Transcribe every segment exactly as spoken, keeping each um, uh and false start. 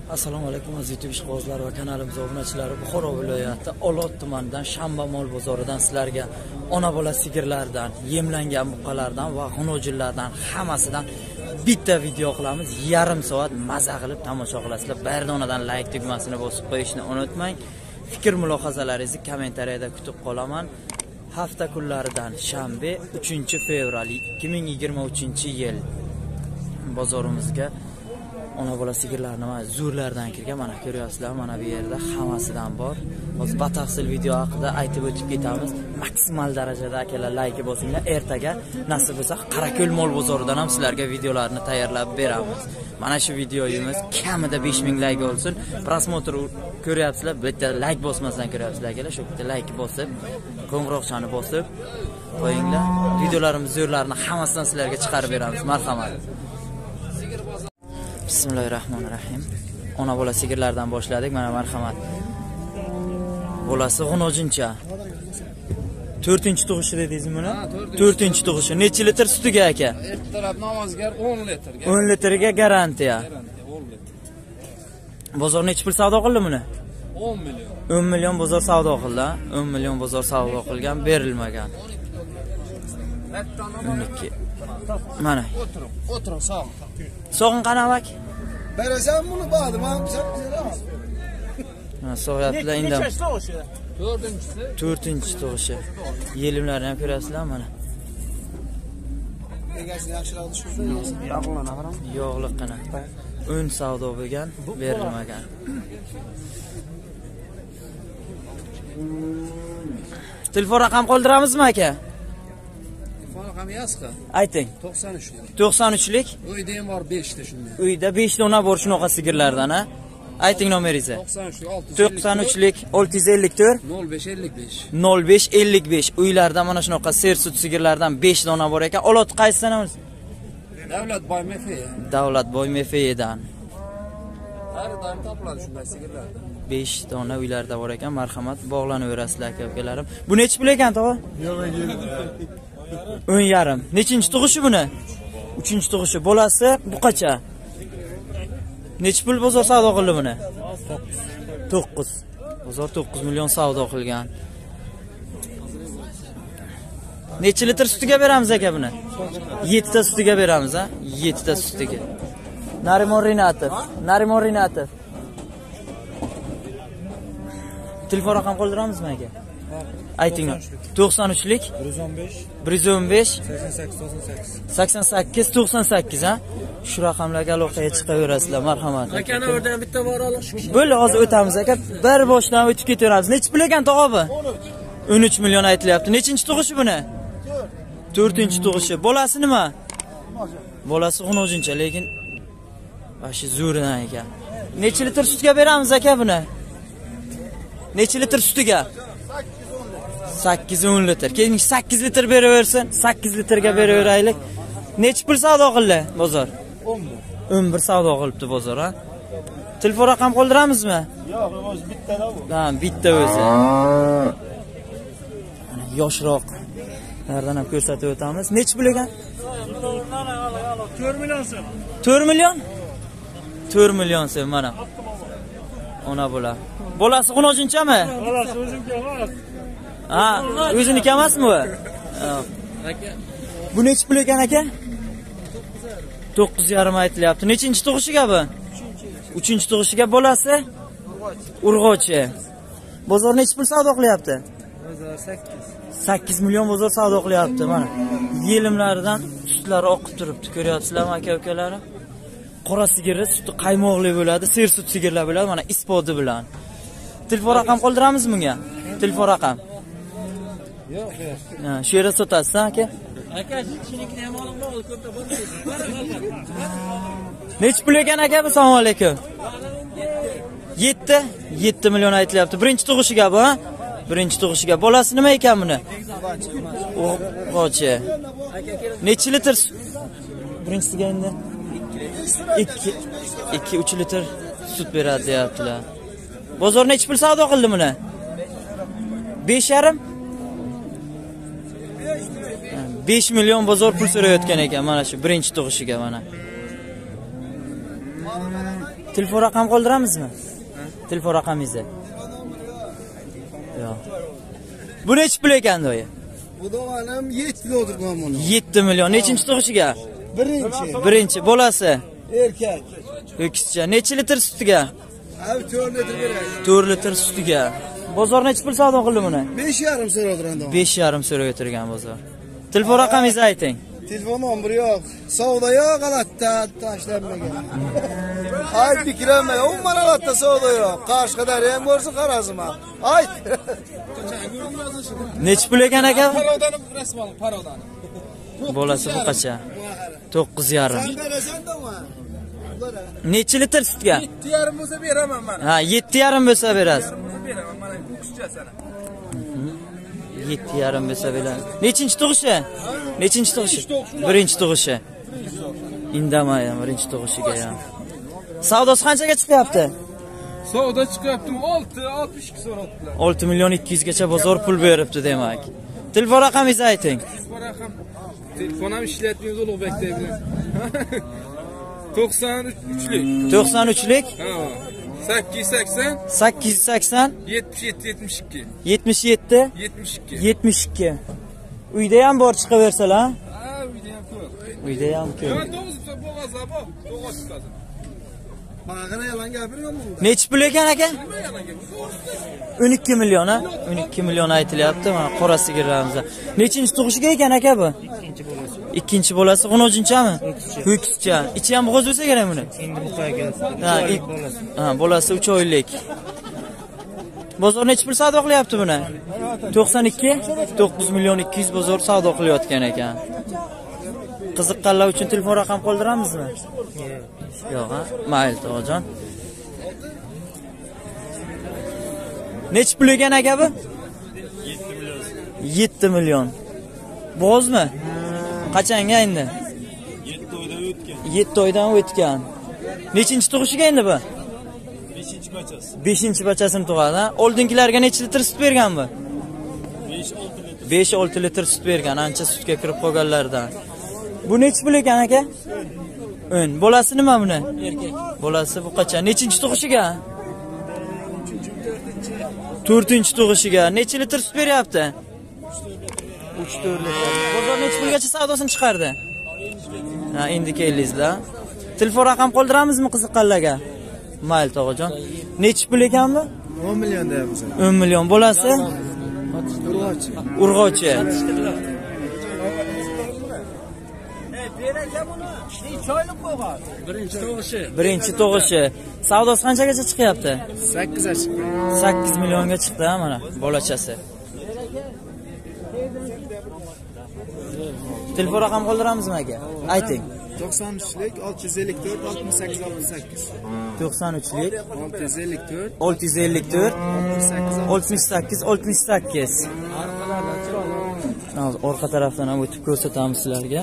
Assalomu alaykum aziz YouTube ishqibozlari va kanalimiz obunachilari. Buxoro viloyati Olot tumanidan Shanba mol bozoridan sizlarga ona bola sigirlardan, yemlangan buqalardan va xunojillardan hammasidan bitta video qilamiz. Yarim soat maza qilib tomosha qilasizlar. Bardonadan like tugmasini bosib qo'yishni unutmang. Fikr mulohazalaringizni kommentariyada kutib qolaman. Hafta kunlaridan shanba uchinchi fevral ikki ming yigirma uchinchi yil bozorimizga ona bola sigirlarni va zo'rlardan kirgan. Mana ko'ryapsizlar, mana bu yerda hammasidan bor. Hozir batafsil video haqida aytib o'tib ketamiz. Maksimal darajada akalar like bosinglar. Ertaga nasib bo'lsa Qarako'l mol bozoridan ham sizlarga videolarni tayyorlab beramiz. Mana shu videoyimiz kamida besh ming like olsin. Prosmotr ko'ryapsizlar, bitta like bosmasdan ko'ryapsizlar akalar. Shu bitta like bosib, qo'ng'iroqchani bosib qo'yinglar. Videolarimiz zo'rlarini hammasidan sizlarga chiqarib beramiz. Marhamat. Bismillahirrahmanirrahim. Ona bola sigirlardan boshladik. Mana marhamat. Bolasi g'unojincha. to'rtinchi tug'ishi dedingizmi buni? to'rtinchi tug'ishi. Necha litr sutiga aka? Ertalab namozgar o'n litr. o'n litrga garantiya. Bozor necha pul savdo qildi buni? o'n million. o'n million bozor savdo qildi. o'n million bozor savdo qilgan, berilmagan. o'n ikki. Mana. O'tiring, o'tiring, sog'. Sog'in qanavak? Berasan buni ba'di, men bizaman. Ha, so'yaptilar endi. to'rtinchisi. to'rtinchi tug'ishi. Yelimlarni ham ko'rasizlar mana. Egasini yaxshiroq tushirsa, Yog'lana qaram. Yog'liqqina. o'n savdo bo'lgan, berilmagan. Telefon raqam qoldiramizmi aka? Telefon raqami yozqa. Ayting. to'qson uch. to'qson uchlik. Uyda ham bor besh ta shunday. Uyda besh dona bor shunaqa sigirlardan, ha? Ayting nomeringizni. to'qson uchlik olti yuz ellik to'rt nol besh ellik besh. nol besh ellik besh. Uylarda mana shunaqa sersut sigirlardan besh dona bor ekan. Olot qaysi sanamiz? Davlatboy M F. Davlatboy M F dan. Har doim topiladi shunday sigirlardan. besh dona uylarda bor ekan. Marhamat, bog'lanaverasizlar aka-ukalarim. Bu necha pul ekan, tog'a? o'n yarim. Nechinchi tug'ishi buni? uchinchi tug'ishi. Bolasi buqacha. Necha pul bozor savdo qildi buni? to'qqiz. Bozor to'qqiz million savdo qilgan. Necha litr sutiga beramiz aka buni? yetti ta sutiga beramiz, ha? yetti ta sutiga. Narimon Rinatov. Narimon Rinatov. Telefon raqam qoldiramizmi aka? Ayting. to'qson uchlik bir yuz o'n besh sakson sakkiz to'qson sakkiz, ha? Shu raqamlarga aloqaga chiqaverasizlar, marhamat. Akani o'rdan bitta bor olish. Bo'ldi, hozir o'tamiz aka. Bir boshdan o'tib ketaveramiz. Necha pul ekan tog'a bu? o'n uch million aytilyapti. Nechinchi tug'ishi buni? to'rtinchi tug'ishi. Bolasi nima? Bolasi xunojincha, lekin bashi zo'ridan ekan. Necha litr sutga beramiz aka buni? Necha litr sutiga? sakkiz o'n litr. Keyin sakkiz litr beraversin. sakkiz litrga beraveraylik. Necha pul savdo qildi bozor? o'n bir savdo qilibdi bozor, ha? Telefon raqam qoldiramizmi? yo'q, o'zi bittada bu. Ha, bitta o'zi. Mana yoshroq. Nerdan ham ko'rsatib o'tamiz. Necha pul ekan? to'rt million so'm. to'rt million? to'rt million so'm mana. Ona bola. Bolasi xunojinchami? Bolasi o'zimga emas. Ha, o'ziniki emasmi bu? Aka. Bu necha pul ekan aka? to'qqiz yarim aytilyapti. Nechinchi tug'ishiga bu? uchinchi tug'ishiga. Bolasi urg'ochi. Bozor necha pul savdo qilyapti? Bozor sakkiz. sakkiz million bozor savdo qilyapti mana. Yelimlaridan sutlari oqib turibdi. Ko'ryapsizlarmi aka-ukalarim? Qora sigiri suti qaymoqli bo'ladi, sersut sigirlar bo'ladi mana isboti bilan. Telefon raqam qoldiramiz bunga? Telefon raqam. Yo'q, Ha, shu yerda sotasiz, aka? aka, shinikni ham olib ol, ko'pda bo'lmaydi. Necha pul ekan aka? Assalomu alaykum. yetti. yetti million aytilyapti. Birinchi tug'ishiga bu, ha? Birinchi tug'ishiga. Bolasi nima ekan buni? O'g'ochi. Necha litr? Birinchisiga endi ikki ikki uch litr sut beradi deyaptilar. Bozor necha pul savdo qildi buni? besh yarim. besh million bozor pul so'rayotgan ekan mana shu birinchi tug'ishiga mana. Telefon raqam qoldiramizmi? Telefon raqamingizni. Yo'q. Bu nechi pul ekan do'yi? Bu da hanım yetti oturgan bunu. yetti million. Nechinchi tug'ishiga? Birinci. Birinchi bolasi. Erkek. Ho'kizcha. Necha litr sutiga? Abi dört litre verir. to'rt litr sutiga. Bozor necha pul savdo qildi buni? Beş yarım sıra oturan da. besh yarim so'rab o'tirgan bozor. Telefon raqamingizni ayting. Telefon nombru yok. Savda yok alatta taşlanmagan. Ay fikirlenme. On man alatta savda yok. Kaç kadar hem borsu karazıma. Ay. Necha pul ekan aka? Parodanı resmi alın, parodanı. Bolasi bu qacha? to'qqiz yarim. Sen veresen de mi? Necha litr sutga? yetti yarım bo'lsa beraman mana. Ha, yetti yarim bo'lsa berasiz. Yarım bo'lsa beraman mana bu kishcha sana. yetti yarim bo'lsa berasiz. Nechinchi tug'ishi? Nechinchi tug'ishi? Birinchi tug'ishi. Indamayam birinchi tug'ishiga ham. Savdosi qanchaga chiqyapti? Savdo chiqyapti olti oltmish ikki so'rabdilar. olti million ikki yuz gacha bozor pul beribdi demak. Telefon raqamingizni ayting. Telefon raqam. Telefon ham ishlatmaymiz Ulug'bekda bilan. to'qson uchlik. to'qson uchlik. Ha. sakkiz sakson. sakkiz sakson. yetmish yetti yetmish ikki. yetmish yetti. yetmish ikki. yetmish ikki. Uyda ham bor chiqaversalar. Ha, uyda ham ko'p. Uyda ham ko'p. Yo, to'g'ri bo'g'azlar bor. To'g'ri chiqadi. Bana yalan gapirgan bunda. Nechi pul ekan aka? o'n ikki million ha? o'n ikki million aytilyapti mana qora sigirlarimiz. Nechinchi tug'ishiga ekan aka bu? Ikkinchi bolasi. Ikkinchi bolasi g'unojinchami? Ho'kizcha. Ichi ham bo'g'oz bo'lsa kerak buni. Endi buqaga. Ha, ha, bolasi uch oylik. Bozor nechi pul savdo qilyapti buni? to'qson ikki, to'qqiz million ikki yuz bozor savdo qilayotgan ekan. Qiziqqanlar uchun telefon raqam qoldiramizmi? Yo'q, ha. Mayli, to'g'jon. Nechi pul ekan aka bu? yetti million. yetti million. Bo'g'ozmi? Qachanga endi? yetti oydan o'tgan. yetti oydan o'tgan. Nechinchi tug'ishiga endi bu? beshinchi bachasi. beshinchi bachasini tug'adi, ha? Oldingilarga necha litr sut bergan bu? besh olti litr sut bergan, ancha sutga kirib qolganlardan. Bu nechi pul ekan aka? o'n. Bolasi nima buni? Erkak. Bolasi bu qacha? Nechinchi tug'ishiga? to'rtinchi tug'ishiga. Necha litr sut beryapti? uch to'rt litr. Bozor necha pulgacha savdosini chiqardi? Ha, endi keldingizlar. Telefon raqam qoldiramizmi qiziqqanlarga? Mayli, tog'ajon. Necha pul ekan bu? on million deyapmiz. o'n million. Bolasi? Urg'ochi. Urg'ochi. Birinci tug'ishi. Birinchi tug'ishi. Savdosi qanchagacha chiqyapti? sakkiz chiqdi. sakkiz millionga chiqdi ha mana bolachasi. Telefon raqam qoldiramizmi aka? Ayting. to'qson uchlik olti yuz ellik to'rt oltmish sakkiz oltmish sakkiz. to'qson uchlik olti yuz ellik to'rt olti yuz ellik to'rt oltmish sakkiz oltmish sakkiz. Orqa tarafdan ham o'tib ko'rsatamiz sizlarga.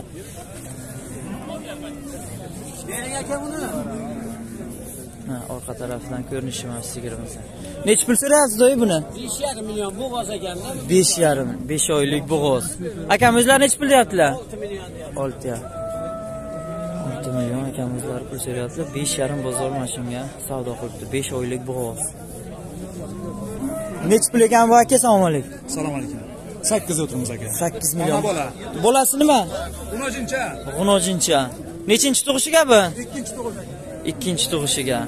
Ha, orqa tarafdan ko'rinishi mana sigirimiz. Necha pul so'rayapsiz do'y buni? besh yarim million bo'g'oz ekanda. besh yarim, besh oylik bo'g'oz. Akam o'zlari necha pul deyaptilar? olti million deyapti. olti yarim. olti million akam o'zlari pul so'rayaptilar. besh yarim bozor mashinga savdo qilibdi. besh oylik bo'g'oz. Necha pul ekan bu aka? Assalomu alaykum. Assalomu alaykum. sakkiz o'tirmiz aka. sakkiz million. Bola. Bolasi nima? G'unojincha. G'unojincha. Nechinchi tug'ishiga bu? Ikkinchi tug'ish. Ikkinchi tug'ishiga.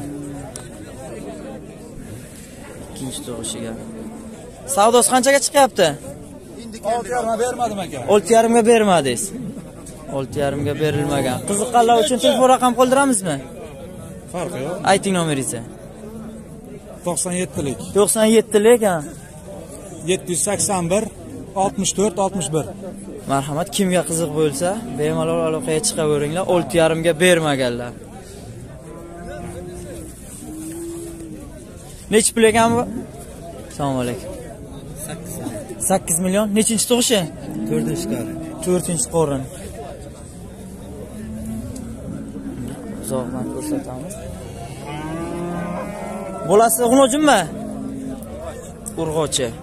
Ikkinchi tug'ishiga. Savdosi qanchaga chiqyapti? olti yarim bermadim aka. olti yarim ga bermadingiz. olti yarim ga berilmagan. Qiziqqanlar uchun telefon raqam qoldiramizmi? Farqi yo'q. Ayting nomeringizni. to'qson yettilik. to'qson yettilik ha. yetti yuz sakson bir oltmish to'rt oltmish bir. Marhamat, kimga qiziq bo'lsa, bemalol aloqaga chiqaveringlar. olti yarim ga bermaganlar. Nechi pul ekan bu? Assalomu alaykum. sakkiz million. Nechinchi tug'ishi? to'rtinchi qari. to'rtinchi qorin. Uzoqdan ko'rsatamiz. Bolasi g'unojinmi? Urg'ochi.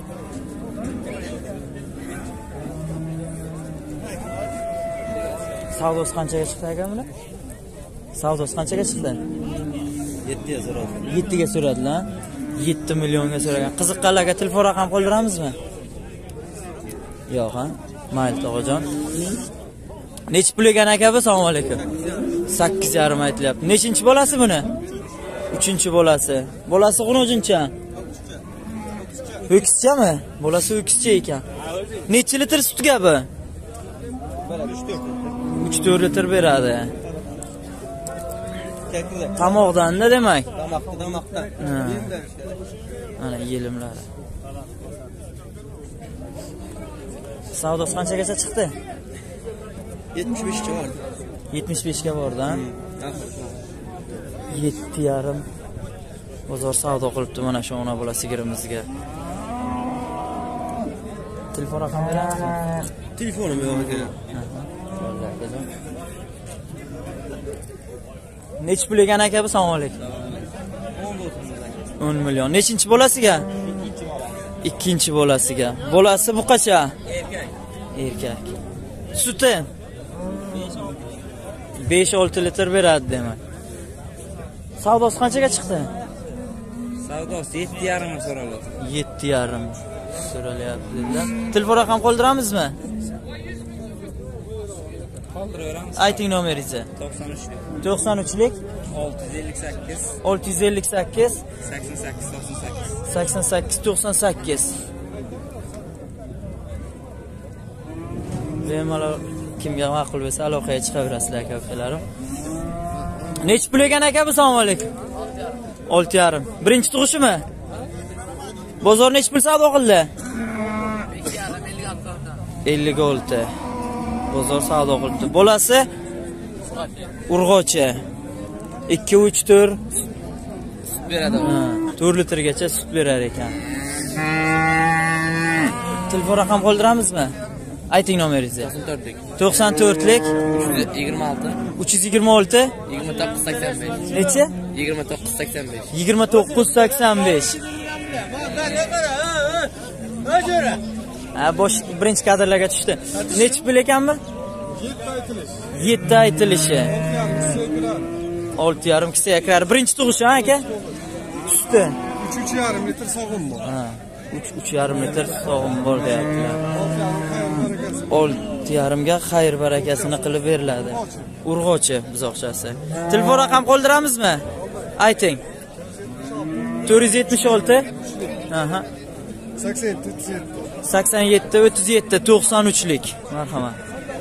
Savdosi qanchaga chiqdi aka buni? Savdosi qanchaga chiqdi? yettiga so'radi. yettiga so'radilar. yetti millionga so'ragan. Qiziqqanlarga telefon raqam qoldiramizmi? Yo'q, ha? Mayli, tog'ajon. Nech pul ekan aka bu? Assalomu alaykum. sakkiz yarim aytilyapti. Nechinchi bolasi buni? uchinchi bolasi. Bolasi qanochincha? Ho'kizchami? Bolasi ho'kizcha ekan. Necha litr sutga bu? uch to'rt litr beradi. Qamoqdan-da demak. Qamoqda, qamoqdan. Mana yelimlari. Savdosi qanchagacha chiqdi? yetmish besh ga bordi. yetmish besh ga bordi-a? yetti yarim bozor savdo qilibdi mana shu ona bola sigirimizga. Telefon raqam beramizmi? Telefonim yo'q ekan. Nech pul ekan aka bu? Assalomu alaykum. o'n million. Nechinchi bolasiga? Ikkinchi bolasiga. Bolasi buqacha? Erkak. Erkak. Suti besh olti litr beradi demak. Savdosi qanchaga chiqdi? Savdosi yetti yarim ga so'raladi. yetti yarim so'ralyapti dedilar. Telefon raqam qoldiramizmi? Qoldiraveramiz. Ayting nomeringizni. to'qson uch to'qson uchlik olti yuz ellik sakkiz olti yuz ellik sakkiz sakson sakkiz to'qson sakkiz. sakson sakkiz to'qson sakkiz. Bemalol kimga ma'qul bo'lsa aloqaga chiqaverasizlar aka ukalarim. Nech pul ekan aka bu? Assalomu alaykum. olti yarim. Birinchi tug'ishimi? Bozor nech pul savdo qildi? ellik olti. Bozor savdo qildi. Bolasi urg'ochi. ikki uch to'rt Sut beradi. Ha, to'rt litrgacha sut berar ekan. Telefon raqam qoldiramizmi? Ayting nomeringizni. to'qson to'rtlik to'qson to'rtlik yigirma olti uch yuz yigirma olti yigirma to'qqiz sakson besh. necha? yigirma to'qqiz sakson besh. yigirma to'qqiz sakson besh. Ha, bosh birinchi kadrlarga tushdi. Necha pul ekanmi? yetti aytilishi. olti yarim kisa yakar. Birinchi tug'ishi ha aka? Tushdi. uch uch yarim litr sog'im bor. Ha, uch uch yarim litr sog'im bor deyaptilar. olti yarim ga xayr barakasini qilib beriladi. Urg'ochi buzoqchasi. Telefon raqam qoldiramizmi? Ayting. to'rt yuz yetmish olti aha sakson yetti o'ttiz yetti to'qson uchlik. Marhamat.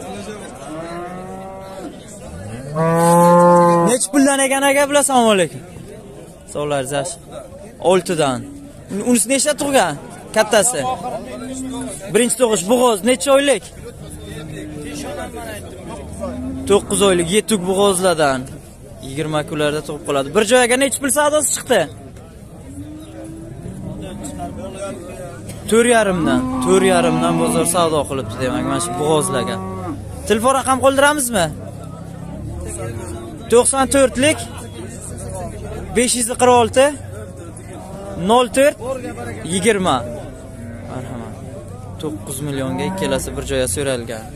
Nech puldan ekan aka bular? Assalomu alaykum. Savdolar zash. olti dan. Unisi nechta tug'gan? Kattasi. Birinchi tug'ish bo'g'oz necha oylik? to'qqiz oylik yetuk bo'g'ozlardan. yigirma kunlarda tug'ib qoladi. Bir joyga necha pul savdosi chiqdi? to'rt yarim dan. to'rt yarim dan bozor savdo qilibdi demak mana shu bo'g'ozlarga. Telefon raqam qoldiramizmi? to'qson to'rtlik besh yuz qirq olti nol to'rt yigirma. Marhamat. to'qqiz millionga ikkalasi bir joyga so'ralgan.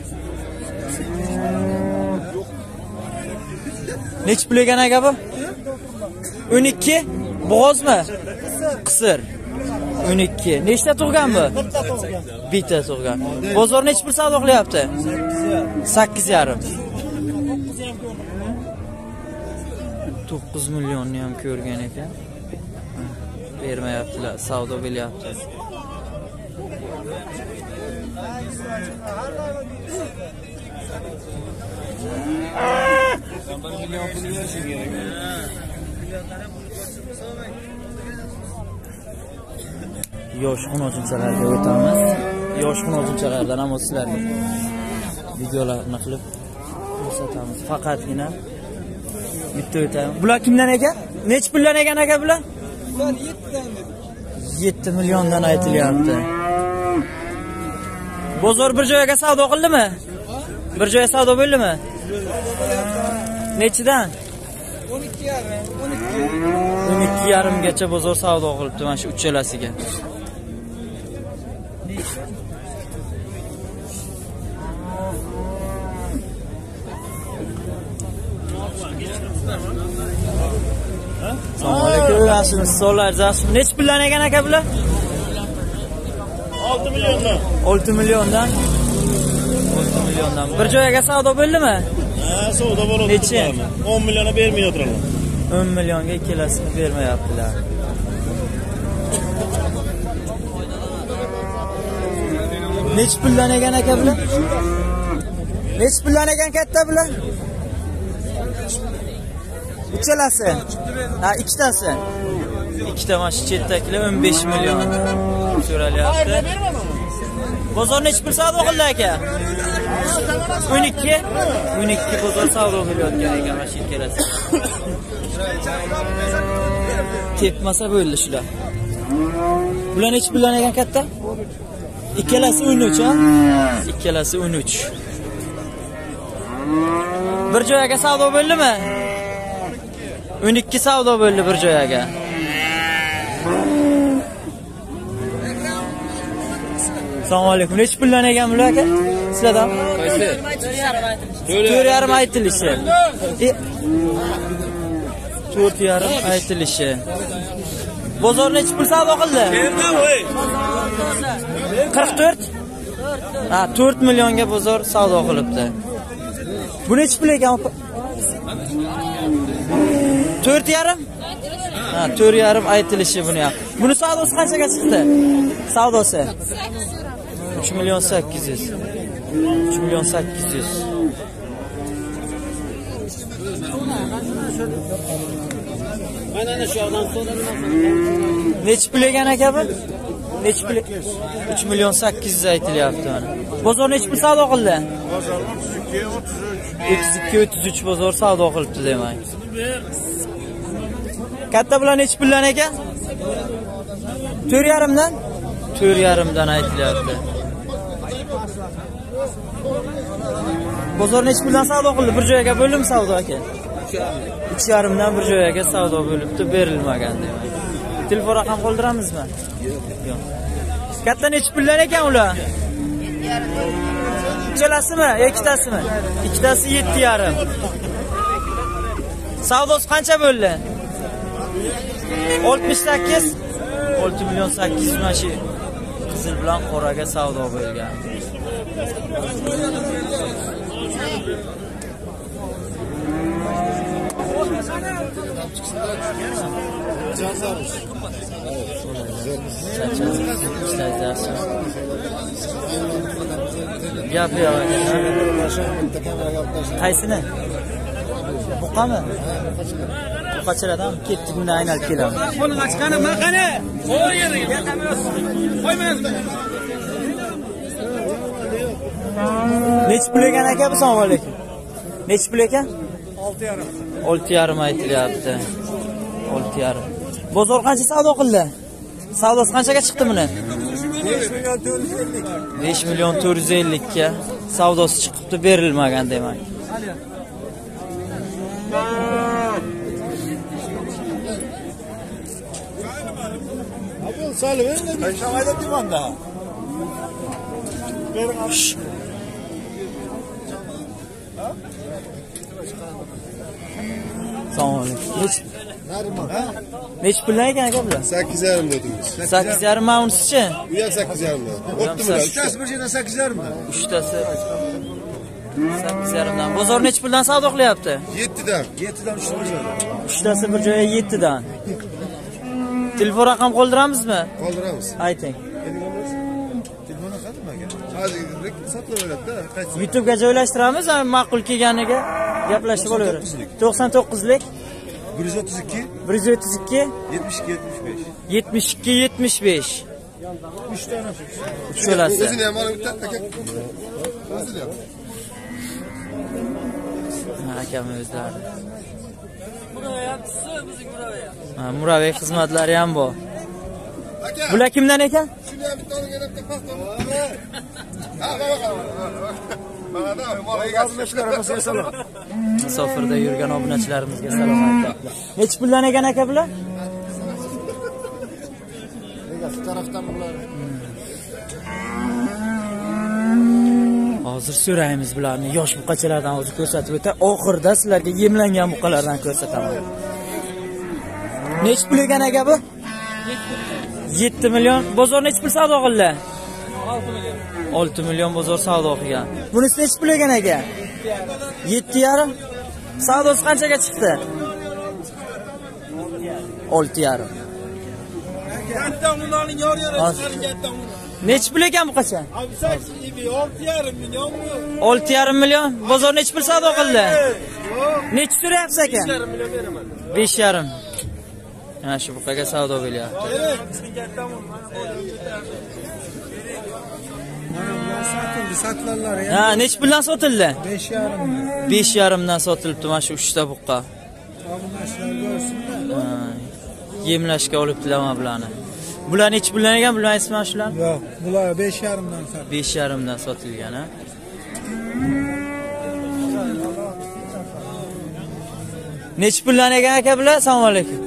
Nech pul ekan aka bu? o'n ikki bo'g'ozmi? Qisir. o'n ikki. Nechta tug'gan bu? Bitta tug'gan. Bozor nech pul savdo qilyapti? sakkiz yarim. to'qqiz millionni ham ko'rgan ekan. Bermayaptilar, savdo bo'lyapti. Yosh xunojinchalarga o'tamiz. Yosh xunojinchalardan ham sizlarga videolarni qilib ko'rsatamiz. Faqatgina bitta o'tamiz. Bular kimdan ekan? Nech puldan ekan aka bular? Bular yetti dan dedi. yetti milliondan aytilyapti. Bozor bir joyga savdo qildimi? Bir joyga savdo bo'ldimi? Nechidan? o'n ikki yarim, o'n ikki. o'n ikki yarim gacha bozor savdo qilibdi mana shu uchalasiga. Ko'rasizmi, so'llar zaxshi. Nech puldan ekan aka bular? olti milliondan. olti milliondan. olti milliondan. Bir joyga savdo bo'ldimi? Ha, savdo bo'ladi. Necha? o'n milliona bermay o'tiraman. o'n millionga ikkalasini bermayaptilar. Nech puldan ekan aka bular? Nech puldan ekan katta bular? Uchalasi. Ha, ikkitasi. Ikkita mana shu chetdagilar o'n besh million so'ralyapti. Bozor nech pul savdo qildi aka? o'n ikki. o'n ikki bozor savdo qilayotgan ekan mana shu ikkalasi. Tepmasa bo'ldi shular. Bular nech puldan ekan katta? Ikkalasi o'n uch ha? Ikkalasi o'n uch. Bir joyga savdo bo'ldimi? o'n ikki savdo bo'ldi bir joyga. Assalomu alaykum. Nech puldan ekan bular aka? Sizlardan? Qaysi? to'rt yarim aytilishi. to'rt yarim aytilishi. Bozor nech pul savdo qildi? qirq to'rt. Ha, to'rt millionga bozor savdo qilibdi. Bu nech pul ekan? to'rt yarim? Ha, to'rt yarim aytilishi buni ham. Buni savdosi qanchaga chiqdi? Savdosi uch million sakkiz yuz. uch million sakkiz yuz. Mana ana shu yerdan so'radim. Nech pul ekan aka bu? Nech pul? uch million sakkiz yuz aytilyapti mana. Bozor nech pul savdo qildi? Bozor o'ttiz ikki o'ttiz uch. o'ttiz ikki o'ttiz uch bozor savdo qilibdi demak. Katta bular nech puldan ekan? to'rt yarim dan? to'rt yarim dan aytilyapti. Bozor nech puldan savdo qildi? Bir joyga bo'ldimi savdo aka? uch yarim dan bir joyga savdo bo'libdi, berilmagan demak. Telefon raqam qoldiramizmi? Yo'q. Katta nech puldan ekan ular? Ikkalasimi, ikkitasimi? Ikkitasi yetti yarim. Savdosi qancha bo'ldi? oltmish sakkiz. olti million sakkiz yuz mana shu qizil bilan qoraga savdo bo'lgan. Gap yo'q. Qaysini? Buqami? Buqachalardan ketdik, bundan aylanib kelamiz. Qo'lga chiqani, maqani. Qo'y yeriga. Qo'ymaymiz. Nech pul ekan aka? Assalomu alaykum. Nech pul ekan? olti yarim. olti yarim aytilyapti. olti yarim. Bozor qancha savdo qildi? Savdosi qanchaga chiqdi buni? besh million to'rt yuz ellik ga savdosi chiqibdi, berilmagan demak. Salve, shamayda dimanda. Assalomu alaykum. Nech puldan ekan aka bular? sakkiz yarim dedingiz. sakkiz yarim maunsichi? Bu ham sakkiz yarim. O'tdimi? Uchtasi bir yerdan sakkiz yarim. Uchtasi sakkiz yarim dan. Bozor nech puldan savdo qilyapti? yetti dan. yetti dan uch million. Uchtasi bir joyga yetti dan. Telefon raqam qoldiramizmi? Qoldiramiz. Ayting. Telefon qadimmaga. Hozir sotlaveradi-da, qaysi? YouTube ga joylashtiramiz, ma'qul kelganiga gaplashib olaveramiz. to'qson to'qqizlik bir yuz o'ttiz ikki bir yuz o'ttiz ikki yetmish ikki yetmish besh. yetmish ikki yetmish besh. uch dona. Uchalasi. O'zini ham olib bitta aka. O'zini ham. Ha, akam o'zlari. Ha, murabiy xizmatlari ham bor. Bular kimdan ekan? Shuni ham bitta olib yana bitta paxta. Ha, mana da, mana egasilarimizga salom. Musofirda yurgan obunachilarimizga salom aytibdi. Nech puldan ekan aka bular? Egasi tarafdan bular. Hozir so'raymiz bularni, yosh buqachalardan hozir ko'rsatib o'tay. Oxirida sizlarga yemlangan buqalardan ko'rsataman. Nech pul ekan aka bu? yetti million. Bozor nech pul savdo qildi? olti million. olti million bozor savdo qilgan. Bunisi nech pul ekan aka? yetti yarim. Savdosi qanchaga chiqdi? olti yarim. Katta ularning yor yor katta. Nech pul ekan bu qacha? olti yarim million. olti yarim million. Bozor nech pul savdo qildi? Nech so'rayapsiz aka? besh yarim. Mana shu buqaga savdo bo'lyapti. Satıldı, satılanlar ya. Ha, nech puldan sotildi? besh yarim. besh yarim dan sotilibdi mana shu uchta buqa. Abunashlar görsünler. Yemlashga olibdilar mana bularni. Bular nech puldan ekan? Bular ismi shular? Yo'q, bular besh yarimdan satıldı. besh yarim dan sotilgan, ha. Nech puldan ekan aka bular? Assalomu alaykum.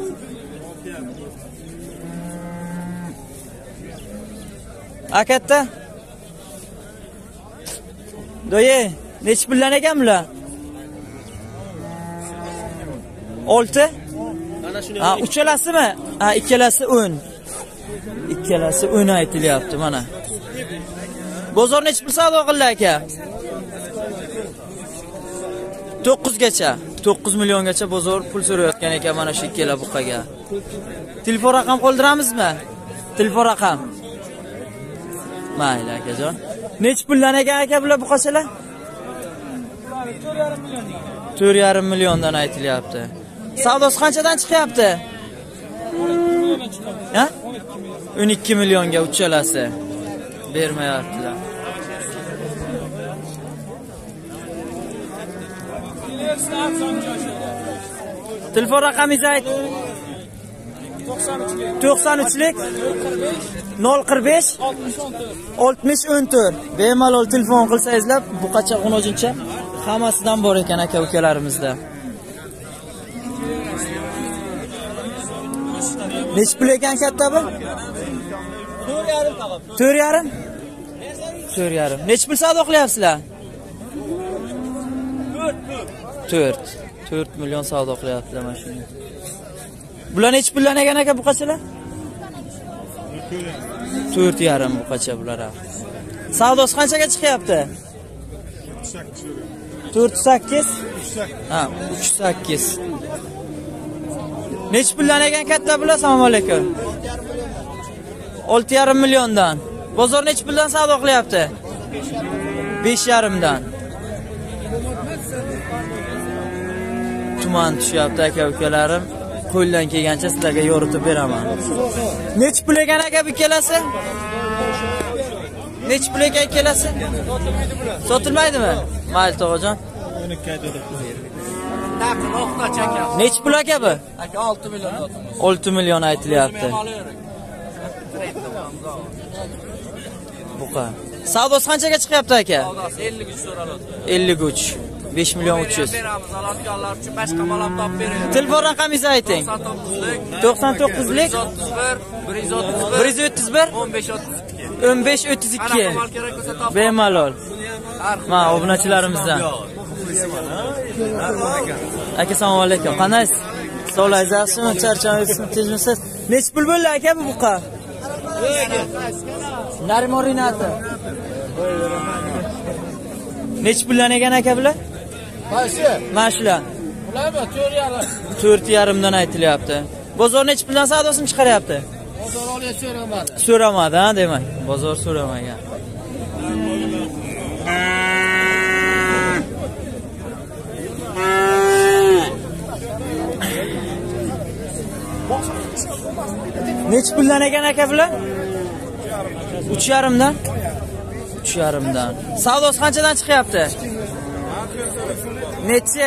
Akatta? Doye, nech puldan ekan bular? olti? Ha, uchalasimi? Ha, ikkalasi o'n. Ikkalasi o'n aytilyapti mana. Bozor nech pul savdo qildi aka? to'qqiz gacha. to'qqiz milliongacha bozor pul so'rayotgan ekan mana shu ikkala buqaga. Telefon raqam qoldiramizmi? Telefon raqam. Mayli akajon. Nech puldan ekan aka bular buqachalar? to'rt yarim milliondan aytilyapti. Savdosi qanchadan chiqyapti? Ha? o'n ikki millionga uchalasi. Bermayaptilar. Telefon raqamingizni ayt. to'qson uchlik nol qirq besh oltmish o'n to'rt. Bemalol telefon qilsangizlar, buqacha xunojincha hammasidan bor ekan aka ukalarimizda. Nech pul ekan katta bu? to'rt yarim. to'rt yarim. Nech pul savdo qilyapsizlar? to'rt. to'rt million savdo qilyaptilar mana shuni. Bular nech puldan ekan aka buqachalar? to'rt yarim buqacha bular. Savdosi qanchaga chiqyapti? to'rt sakkiz. Ha, uch sakkiz. Nech puldan ekan katta bular? Assalomu alaykum. olti yarim milliondan. Bozor nech puldan savdo qilyapti? besh yarim dan. Tuman tushyapti aka ukalarim. Qo'ldan kelgancha sizlarga yoritib beraman. Nech pul ekan aka bu ikkalasi? Nech pul ekan ikkalasi? Sotilmaydimi? Mayli tog'ajon. o'n ikki aytadi. Nech pul aka bu? Aka olti million sotamiz. olti million aytilyapti. Buqa. Savdosi qanchaga chiqyapti aka? Savdosi ellik uch so'raladi. ellik uch. besh million uch yuz. Beramiz, aladganlar uchun boshqa malab topib beramiz. Telefon raqamingizni ayting. to'qson to'qqizlik to'qson to'qqizlik bir yuz o'ttiz bir bir yuz o'ttiz bir o'n besh o'ttiz ikki. o'n besh o'ttiz ikki. Qanaqa mal kerak bo'lsa topib. Bemalol. Mana obunachilarimizdan. Aka assalomu alaykum. Qanaysiz? Sog'laysiz, yaxshimi? Charchamaysiz, tejmisiz? Nech pul bo'ldi aka bu buqa? Narimon Rinati. Nech puldan ekan aka bular? Qaysi? Mana shular. Ularmi? to'rt yarim. to'rt yarim dan aytilyapti. Bozor nech puldan savdosini chiqaryapti? Bozor oliy so'ramadi. So'ramadi, ha, demak. Bozor so'ramagan. Nech puldan ekan aka bular? uch yarim dan. uch yarim dan. Savdosi qanchadan chiqyapti? Necha?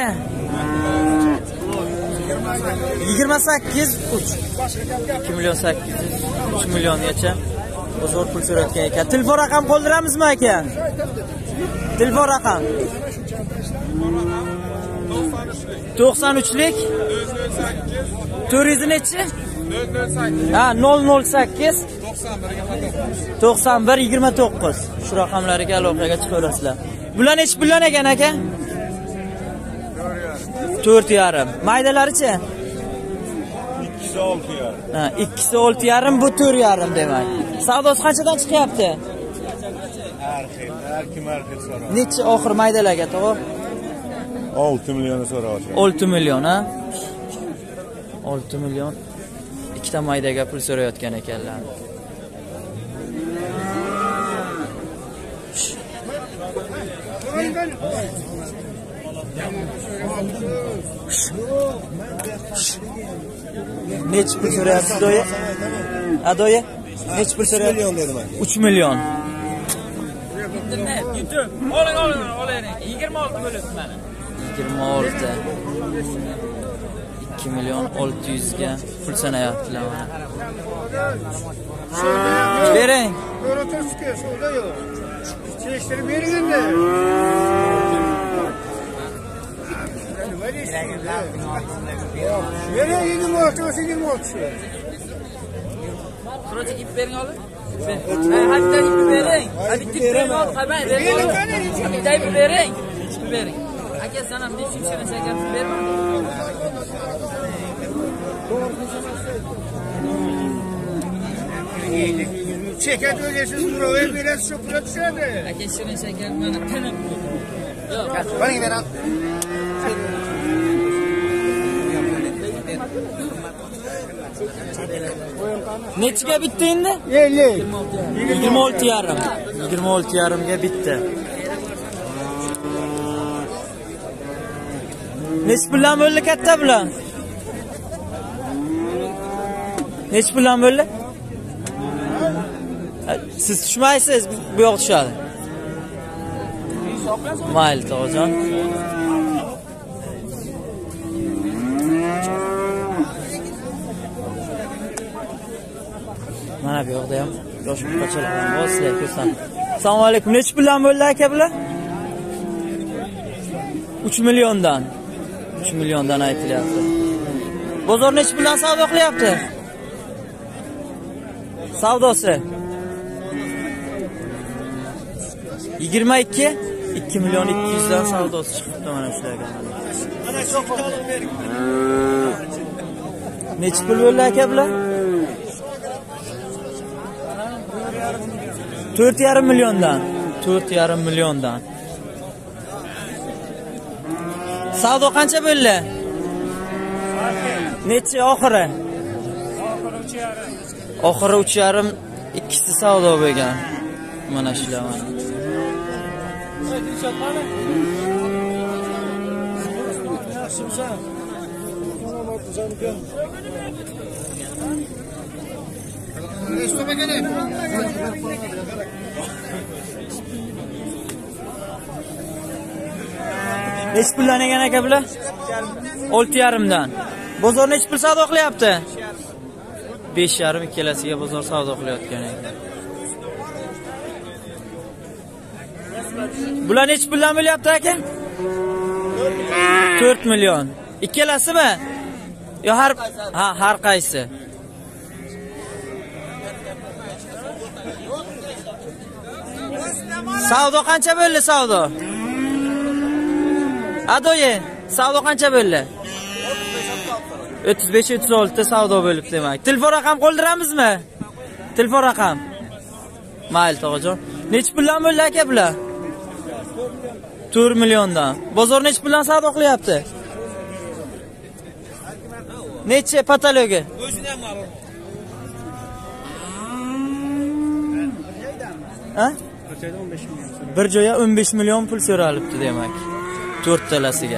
yigirma sakkiz uch. ikki million sakkiz yuz uch milliongacha bozor pul so'rayotgan ekan. Telefon raqam qoldiramizmi aka? Telefon raqam to'qson uchlik to'rt yuz nechi? Ha, nol nol sakkiz to'qson bir yigirma to'qqiz. Shu raqamlarga aloqaga chiqaverasizlar. Bular nech puldan ekan aka? to'rt yarim. Maydalarichi? ikkisi olti yarim. Ha, ikkisi olti yarim, bu to'rt yarim demak. Savdosi qanchadan chiqyapti? Har xil, har kim har xil so'raydi. Necha oxir maydalarga to'g'ri? olti million so'rayapti. olti million, ha? olti million ikkita maydaga pul so'rayotgan ekanlar. Necha pul so'rayapsiz do'ya? Adoya? Necha pul so'rayapsiz? Million dedim ben. uch million. YouTube. Oling, oling, oling. yigirma olti bo'libdi mana. yigirma olti. ikki million olti yuz ga pul sanayaptilar mana. Bering. Yo'rotosga savdo yo'q. Chektirib bering endi. Bering yigirma olti, yigirma olti. Qur'oncha ip bering oling. Hatta ip bering. Hadi ip bering. Qamay bering. Bitta ip bering. Ip bering. Aka sana besh yuz so'm shakar berma. Çeket öylesiz buraya biraz şokla düşerdi. Aka shirin shakar mana tanib. Yo'q. Bana ver al. Nechiga bitti endi? elli. yigirma olti yarim. yigirma olti yarim ga bitti. Nechi puldan bo'ldi katta bilan? Nechi puldan bo'ldi? Siz tushmaysiz, bu yoq tushadi. Mayli to'g'jon. Mana bu yoqda ham yosh qutqachalar bor, sizlarga ko'rsataman. Assalomu alaykum. Nechi puldan bo'ldi aka bular? uch milliondan. uch milliondan aytilyapti. Bozor nechi puldan savdo qilyapti? Savdosi yigirma ikki, ikki million ikki yuz dan savdosi chiqibdi mana shularga. Ana çok alıp verin. Nechi pul bo'ldi aka bular? to'rt yarim milliondan. to'rt yarim milliondan. Savdo qancha bo'ldi? Nechi oxiri? Oxiri uch yarim, ikkisi savdo bo'lgan. Mana shular mana. Nechi puldan ekan aka bular? olti yarimdan. Bozor nechi pul savdo qilyapti? besh yarim ikkalasiga bozor savdo qilayotgan ekan. Bular nechi puldan bo'lyapti aka? to'rt million. Ikkalasimi? Yo har ha har qaysi? Savdo qancha bo'ldi savdo? Adoye, savdo qancha bo'ldi? o'ttiz besh o'ttiz olti savdo bo'lib demak. Telefon raqam qoldiramizmi? Telefon raqam. Mayli tog'ajon. Nechi puldan bo'ldi aka bular? to'rt milliondan. Bozor nechi puldan savdo qilyapti? Nechi patologi? O'zini ham ma'lum. Ha? Bir joyga o'n besh million pul so'ralibdi demak. to'rttalasiga.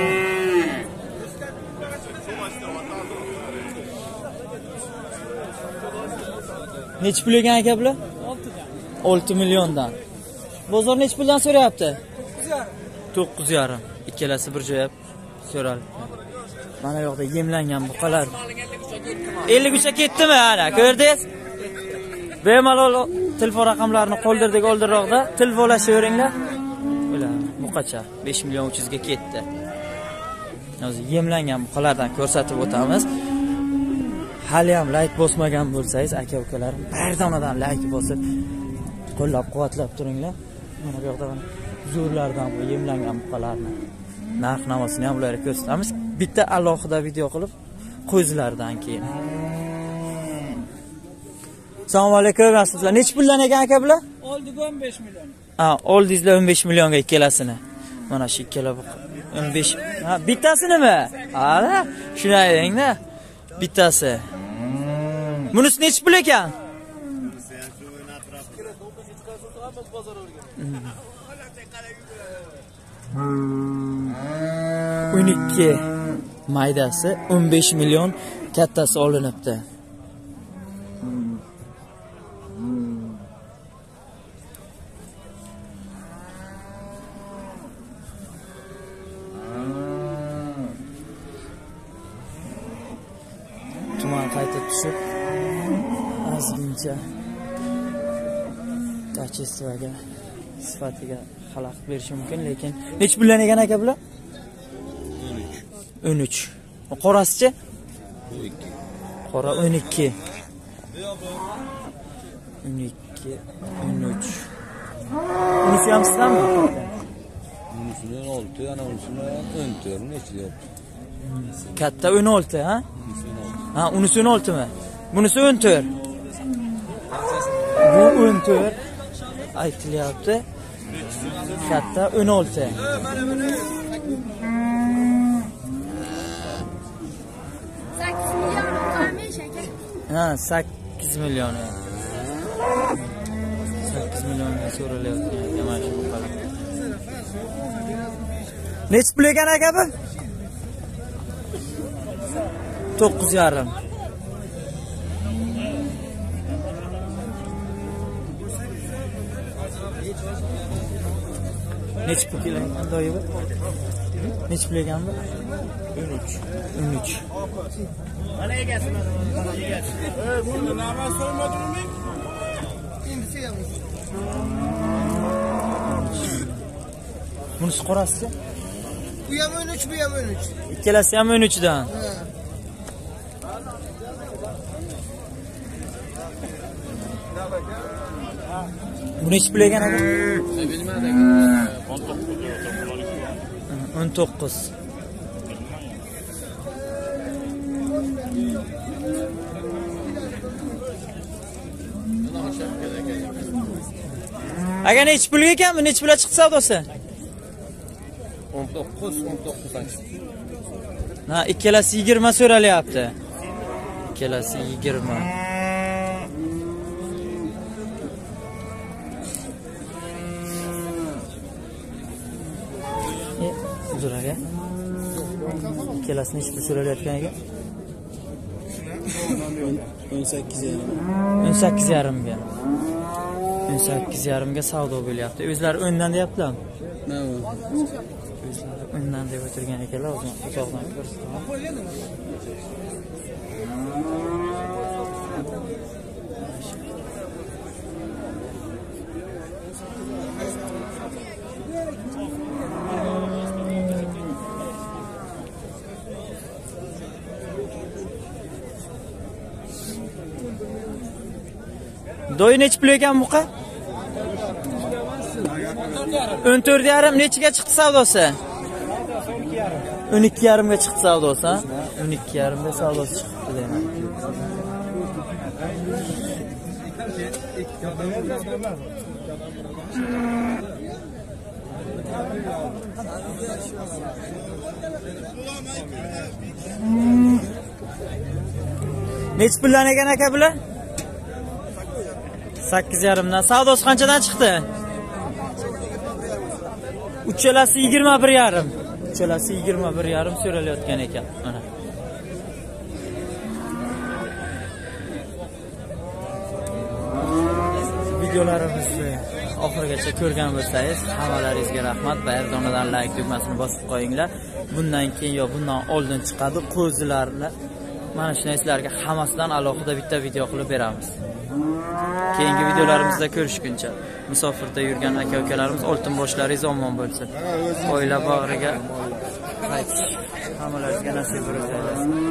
Nechi pul ekan aka bular? olti milliondan. Bozor nechi puldan so'rayapti? to'qqiz yarim. Ikkalasi bir joyga so'ralibdi. Mana bu yoqda yemlangan buqalar. ellik uch ga ketdimi ana? Ko'rdingiz? Bemalol telefon raqamlarini qoldirdik oldinroqda. Telefonlashaveringlar. Ular buqacha besh million uch yuz ga ketdi. Hozir yemlangan buqalardan ko'rsatib o'tamiz. Hali ham like bosmagan bo'lsangiz, aka-ukalarim, bardonadan like bosib, qo'llab-quvvatlab turinglar. Mana bu yoqda zo'rlardan bu yemlangan buqalarni narx-navosini ham ularga ko'rsatamiz. Bitta alohida video qilib qo'zilardan keyin. Assalomu alaykum, nasılsınız? Necha puldan ekan aka bular? Oldiga o'n besh million. Ha, oldingizlar o'n besh millionga ikkalasini. Mana shu ikkala bu o'n besh. Ha, bittasinimi? Ha, shuni ayting-da. Bittasi. Bunisi necha pul ekan? o'n ikki maydasi o'n besh million, kattasi olinibdi. Tuman qayta tushib, ozgincha kachествоga, sifatiga xalaqit berishi mumkin, lekin nech puldan ekan aka bular? o'n uch. Qorasichi? o'n ikki. Qora o'n ikki. o'n ikki, o'n uch. Bunisi ham sizdanmi? Bunisidan olti, ana unisidan o'n to'rt, necha deyapti? Katta o'n olti, ha? Ha, unisi o'n olti mi? Bunisi o'n to'rt. Bu o'n to'rt aytilyapti. Katta o'n olti. sakkiz million qolmish aka. Ha, sakkiz million. sakkiz million so'ralyapti. Mana shu qilib. Necha pul ekan aka bu? to'qqiz yarim. Necha pul ekan doyi bu? Necha pul ekan bu? o'n uch. o'n uch. Mana egasi mana egasi. Ey, buni nima so'ramadingmi? Endi seyamiz. Bunisi qorasi? Bu ham o'n uch, bu ham o'n uch. Ikkalasi ham o'n uch dan. Bu necha pul ekan aka? o'n to'qqiz. Aka necha pul ekan bu? Necha pul chiqdi savdosi? o'n to'qqiz, o'n to'qqizdan chiqdi. Ha, ikkalasi yigirma so'ralyapti. Ikkalasi yigirma. Uzr aka. Ikkalasi necha pul so'ralayotgan ekan? o'n sakkiz yarim. o'n sakkiz yarim ga. o'n sakkiz yarim ga savdo bo'lyapti. O'zlari o'ndan deyaptilar. Nima? O'zlari o'ndan deb o'tirgan ekanlar, o'zim uzoqdan ko'rsataman. Do'y necha pul ekan buqa? o'n to'rt yarim. Nechiga chiqdi savdosi? o'n ikki yarim ga chiqdi savdosi, ha? o'n ikki yarim ga savdosi chiqdi deyman. Necha puldan ekan aka bular? sakkiz yarim dan. Savdosi qanchadan chiqdi? Uchalasi yigirma bir yarim. Uchalasi yigirma bir yarim so'ralayotgan ekan. Mana. Videolarimizni oxirigacha ko'rgan bo'lsangiz, hammalaringizga rahmat. Bayir donadan like tugmasini bosib qo'yinglar. Bundan keyin yo bundan oldin chiqadi qo'zilarni. Mana shu narsalarga hammasidan alohida bitta video qilib beramiz. Keyingi videolarimizda ko'rishguncha musofirda yurgan aka-ukalarimiz oltin boshlaringiz omon bo'lsin. Oila bag'riga qaytish hammalaringizga nasib bo'lsin.